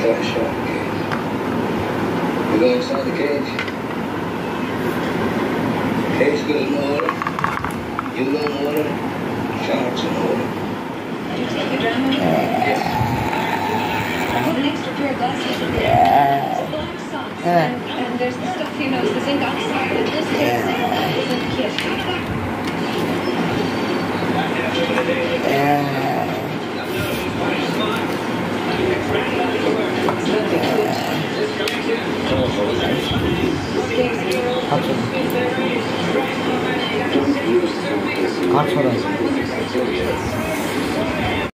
Take a shot in the cage. We go inside the cage. Cage goes in order. You go in order. Sharks in order. You take your drama? Yes. I want an extra pair of glasses in there. It's black socks. And there's the stuff, you know, the zinc oxide. And this is a kit. Kaç para?